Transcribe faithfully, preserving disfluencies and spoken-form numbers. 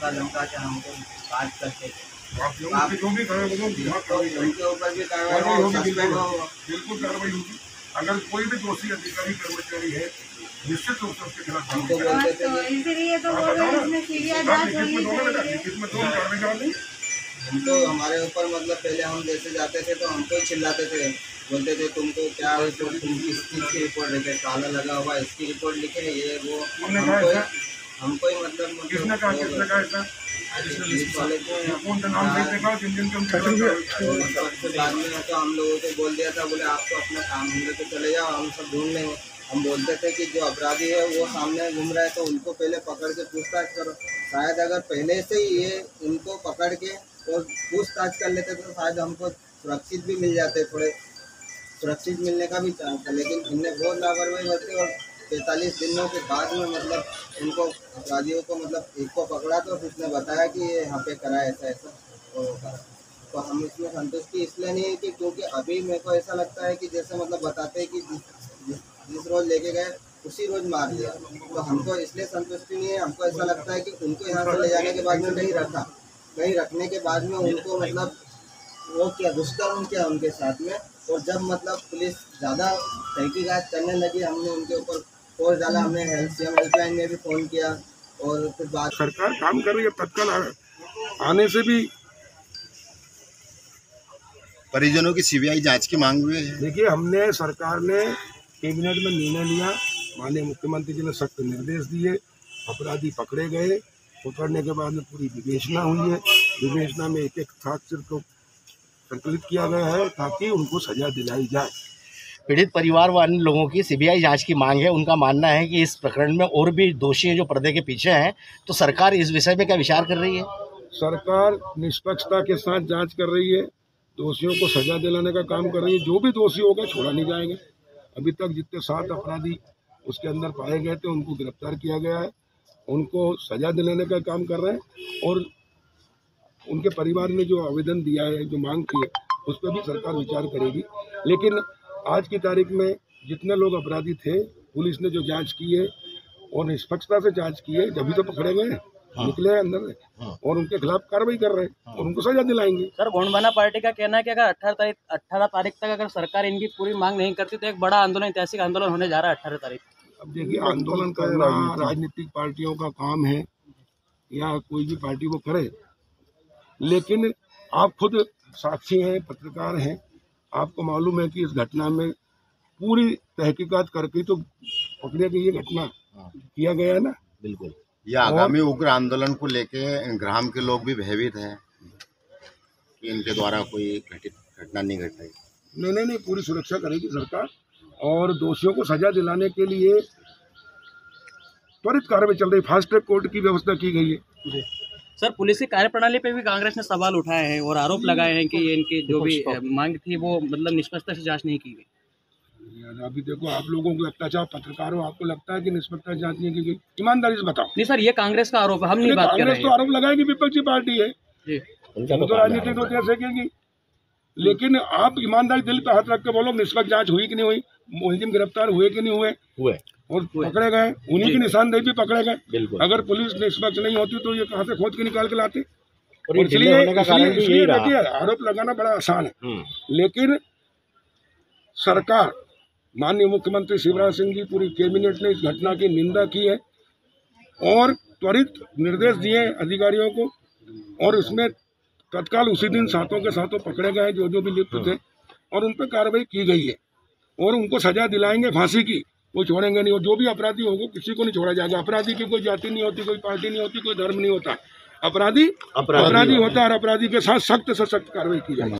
धमका धमका के हमको बात करते थे। आप उनके ऊपर भी कार्रवाई हो, सस्पेंड हो, बिल्कुल कार्रवाई होगी। अगर कोई भी दोषी अधिकारी कर्मचारी है निश्चित रूप से उसके खिलाफ हमको बोलते थे, इसलिए तो बोल रहे हैं इसमें सीबीआई जांच होनी चाहिए। हम तो हमारे ऊपर मतलब पहले हम जैसे जाते थे तो हमको ही चिल्लाते थे, बोलते थे तुमको क्या है, तो तुम किस चीज़ की रिपोर्ट लिखे, ताला लगा हुआ इसकी रिपोर्ट लिखे, ये वो हमको हमको ही मतलब किसने कहा किसने कहा ऐसा बाद में तो हम लोगों को बोल दिया था, बोले आप तो अपना काम हम लेके चले जाओ, हम सब ढूंढ लेंगे। हम बोलते थे कि जो अपराधी है वो सामने घूम रहा है तो उनको पहले पकड़ के पूछताछ करो। शायद अगर पहले से ही ये इनको पकड़ के और पूछताछ कर लेते तो शायद हमको सुरक्षित भी मिल जाते, थोड़े सुरक्षित मिलने का भी चांस था। लेकिन इनने बहुत लापरवाही बरती और पैंतालीस दिनों के बाद में मतलब उनको अपराधियों को मतलब एक को पकड़ा तो उसने बताया कि ये यहाँ पे करा ऐसा ऐसा और करा। तो हम इसमें संतुष्टि इसलिए नहीं है कि क्योंकि अभी मेरे को ऐसा लगता है कि जैसे मतलब बताते हैं कि जिस जिस, जिस रोज़ लेके गए उसी रोज़ मार दिया, तो हमको इसलिए संतुष्टि नहीं है। हमको ऐसा लगता है कि उनको यहाँ से ले जाने के बाद में कहीं रखा, कहीं रखने के बाद में उनको मतलब वो क्या दुष्कर्म किया उनके साथ में, और जब मतलब पुलिस ज़्यादा तहकीकात करने लगी हमने उनके ऊपर फोर्स डाला, हमने हेल्प सीएम हेल्पलाइन में भी फ़ोन किया और फिर बात सरकार काम कर रही है। तत्काल आने से भी परिजनों की सीबीआई जांच की मांग हुई है। देखिए, हमने सरकार ने कैबिनेट में निर्णय लिया, माननीय मुख्यमंत्री जी ने सख्त निर्देश दिए, अपराधी पकड़े गए, पकड़ने के बाद में पूरी विवेचना हुई है। विवेचना में एक एक साक्ष्य को संकलित किया गया है ताकि उनको सजा दिलाई जाए। पीड़ित परिवार व अन्य लोगों की सीबीआई जांच की मांग है। उनका मानना है कि इस प्रकरण में और भी दोषी हैं जो पर्दे के पीछे हैं, तो सरकार इस विषय में क्या विचार कर रही है? सरकार निष्पक्षता के साथ जांच कर रही है, दोषियों को सजा दिलाने का काम कर रही है। जो भी दोषी होगा छोड़ा नहीं जाएगा। अभी तक जितने सात अपराधी उसके अंदर पाए गए थे उनको गिरफ्तार किया गया है, उनको सजा दिलाने का काम कर रहे हैं और उनके परिवार ने जो आवेदन दिया है, जो मांग की है, उस पर भी सरकार विचार करेगी। लेकिन आज की तारीख में जितने लोग अपराधी थे पुलिस ने जो जांच की है और निष्पक्षता से जांच की है, जब भी तो पकड़े गए हैं, हाँ। निकले हैं अंदर से, हाँ। और उनके खिलाफ कार्रवाई कर रहे हैं, हाँ। और उनको सजा दिलाएंगे। सर, गोंडवाना पार्टी का कहना है कि अगर अठारह तारीख अठारह तारीख तक अगर सरकार इनकी पूरी मांग नहीं करती तो एक बड़ा आंदोलन, ऐतिहासिक आंदोलन होने जा रहा है अठारह तारीख। अब देखिए, आंदोलन करना राजनीतिक पार्टियों का काम है या कोई भी पार्टी वो करे, लेकिन आप खुद साक्षी हैं, पत्रकार हैं, आपको मालूम है कि इस घटना में पूरी तहकीकात करके तो पकड़े गई ये घटना किया गया है ना। बिल्कुल। ये आगामी उग्र आंदोलन को लेके ग्राम के लोग भी भयभीत हैं कि इनके द्वारा कोई घटित घटना नहीं घट रही। नहीं नहीं नहीं पूरी सुरक्षा करेगी सरकार और दोषियों को सजा दिलाने के लिए त्वरित कार्रवाई चल रही, फास्ट ट्रैक कोर्ट की व्यवस्था की गई है। सर, पुलिस की कार्यप्रणाली पे भी कांग्रेस ने सवाल उठाए हैं और आरोप लगाए हैं कि ये इनकी जो भी मांग थी वो मतलब निष्पक्षता से जांच नहीं की गई। अभी देखो, आप लोगों को लगता है, चाहे पत्रकार हो, आपको लगता है कि निष्पक्षता जांच नहीं की गई? ईमानदारी से बताओ। नहीं सर, ये कांग्रेस का आरोप है, हम नहीं बात कर रहे हैं। कांग्रेस तो आरोप लगाएगी, विपक्षी पार्टी है, वो तो राजनीति तो कैसे सकेगी। लेकिन आप ईमानदारी दिल पे हाथ रख के बोलो, निष्पक्ष जांच हुई कि नहीं हुई, मुलजिम गिरफ्तार हुए कि नहीं हुए, हुए और पकड़े गए, उन्हीं की निशानदेही भी पकड़े गए। अगर पुलिस निष्पक्ष नहीं होती तो ये कहाँ से खोज के निकाल के लाते? इसलिए देखिए, आरोप लगाना बड़ा आसान है, लेकिन सरकार, माननीय मुख्यमंत्री शिवराज सिंह जी, पूरी कैबिनेट ने इस घटना की निंदा की है और त्वरित निर्देश दिए अधिकारियों को, और इसमें तत्काल उसी दिन सातों के सातों पकड़े गए जो जो भी लिप्त थे और उन पर कार्रवाई की गई है और उनको सजा दिलाएंगे फांसी की, वो छोड़ेंगे नहीं। और जो भी अपराधी होगा किसी को नहीं छोड़ा जाएगा। अपराधी की कोई जाति नहीं होती, कोई पार्टी नहीं होती, कोई धर्म नहीं होता। अपराधी अपराधी होता है और अपराधी के साथ सख्त से सख्त कार्रवाई की जाएगी।